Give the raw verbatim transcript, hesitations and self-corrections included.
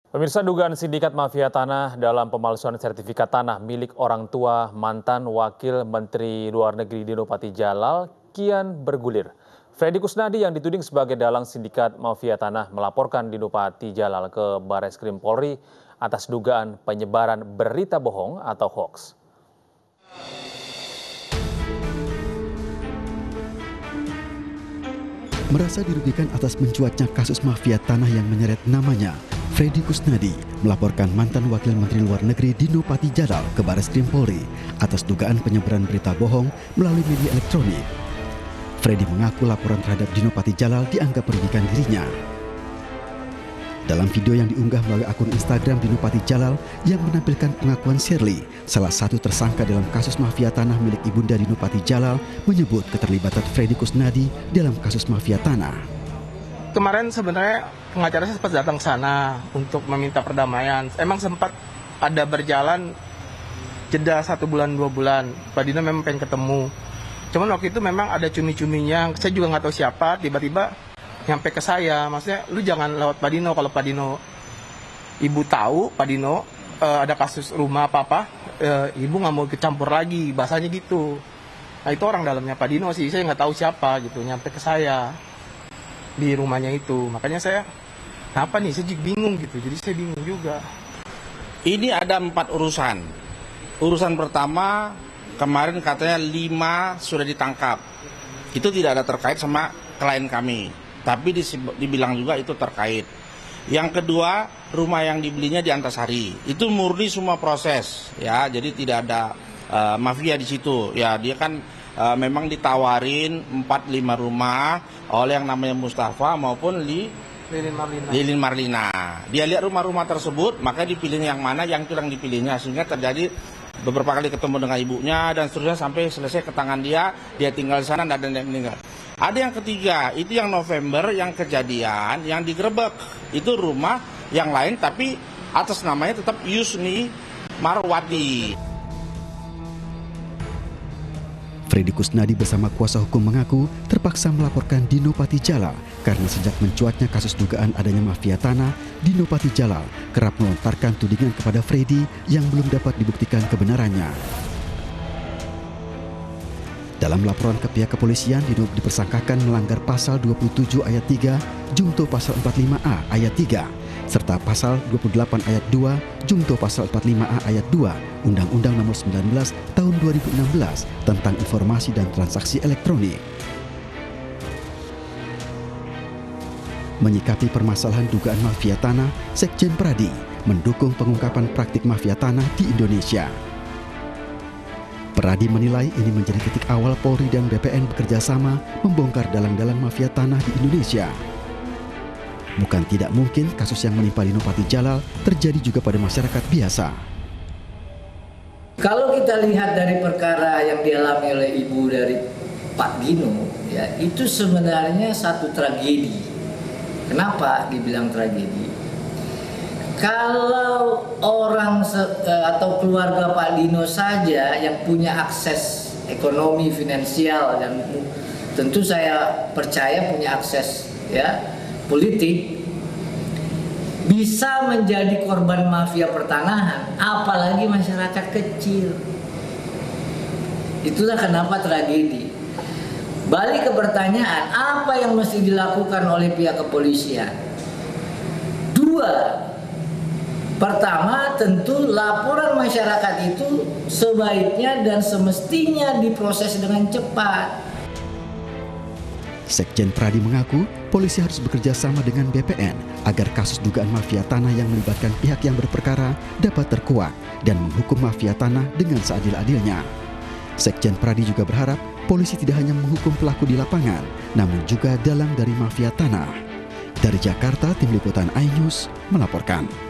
Pemirsa, dugaan sindikat mafia tanah dalam pemalsuan sertifikat tanah milik orang tua mantan Wakil Menteri Luar Negeri Dino Patijalal kian bergulir. Freddy Kusnadi yang dituding sebagai dalang sindikat mafia tanah melaporkan Dino Patijalal ke Bareskrim Polri atas dugaan penyebaran berita bohong atau hoax. Merasa dirugikan atas mencuatnya kasus mafia tanah yang menyeret namanya, Freddy Kusnadi melaporkan mantan Wakil Menteri Luar Negeri Dino Patijalal ke Bareskrim Polri atas dugaan penyebaran berita bohong melalui media elektronik. Freddy mengaku laporan terhadap Dino Patijalal dianggap merugikan dirinya. Dalam video yang diunggah melalui akun Instagram Dino Patijalal yang menampilkan pengakuan Shirley, salah satu tersangka dalam kasus mafia tanah milik ibunda Dino Patijalal, menyebut keterlibatan Freddy Kusnadi dalam kasus mafia tanah. Kemarin sebenarnya pengacara saya sempat datang ke sana untuk meminta perdamaian. Emang sempat ada berjalan jeda satu bulan dua bulan. Pak Dino memang pengen ketemu. Cuman waktu itu memang ada cumi-cuminya. Saya juga nggak tahu siapa. Tiba-tiba nyampe ke saya. Maksudnya lu jangan lewat Pak Dino. Kalau Pak Dino ibu tahu Pak Dino uh, ada kasus rumah apa-apa, uh, ibu nggak mau kecampur lagi. Bahasanya gitu. Nah itu orang dalamnya Pak Dino sih. Saya nggak tahu siapa gitu. Nyampe ke saya di rumahnya itu, makanya saya apa nih, saya bingung gitu, jadi saya bingung juga. Ini ada empat urusan. Urusan pertama, kemarin katanya lima sudah ditangkap. Itu tidak ada terkait sama klien kami, tapi dibilang juga itu terkait. Yang kedua, rumah yang dibelinya di Antasari, itu murni semua proses, ya, jadi tidak ada uh, mafia di situ, ya, dia kan Uh, memang ditawarin empat lima rumah oleh yang namanya Mustafa maupun Li, Lilin Marlina. Lilin Marlina. Dia lihat rumah-rumah tersebut, maka dipilih yang mana, yang itu yang dipilihnya, sehingga terjadi beberapa kali ketemu dengan ibunya dan seterusnya sampai selesai ke tangan dia, dia tinggal di sana dan ada yang meninggal. Ada yang ketiga, itu yang November yang kejadian yang digerebek, itu rumah yang lain tapi atas namanya tetap Yusni Marwati. Freddy Kusnadi bersama kuasa hukum mengaku terpaksa melaporkan Dino Patijalal karena sejak mencuatnya kasus dugaan adanya mafia tanah, Dino Patijalal kerap melontarkan tudingan kepada Freddy yang belum dapat dibuktikan kebenarannya. Dalam laporan ke pihak kepolisian, Dino dipersangkakan melanggar pasal dua puluh tujuh ayat tiga, jungto pasal empat puluh lima A ayat tiga, serta pasal dua puluh delapan ayat dua, jungto pasal empat puluh lima A ayat dua, Undang-Undang Nomor sembilan belas Tahun dua ribu enam belas tentang informasi dan transaksi elektronik. Menyikapi permasalahan dugaan mafia tanah, Sekjen Pradi mendukung pengungkapan praktik mafia tanah di Indonesia. Pradi menilai ini menjadi titik awal Polri dan B P N bekerja sama membongkar dalang-dalang mafia tanah di Indonesia. Bukan tidak mungkin kasus yang menimpa Dino Patijalal terjadi juga pada masyarakat biasa. Kalau kita lihat dari perkara yang dialami oleh ibu dari Pak Dino, ya itu sebenarnya satu tragedi. Kenapa dibilang tragedi? Kalau orang atau keluarga Pak Dino saja yang punya akses ekonomi finansial dan tentu saya percaya punya akses ya politik, bisa menjadi korban mafia pertanahan, apalagi masyarakat kecil. Itulah kenapa tragedi. Balik ke pertanyaan, apa yang mesti dilakukan oleh pihak kepolisian? Dua. Pertama, tentu laporan masyarakat itu sebaiknya dan semestinya diproses dengan cepat. Sekjen Pradi mengaku polisi harus bekerja sama dengan B P N agar kasus dugaan mafia tanah yang melibatkan pihak yang berperkara dapat terkuak dan menghukum mafia tanah dengan seadil-adilnya. Sekjen Pradi juga berharap polisi tidak hanya menghukum pelaku di lapangan, namun juga dalang dari mafia tanah. Dari Jakarta, Tim Liputan iNews melaporkan.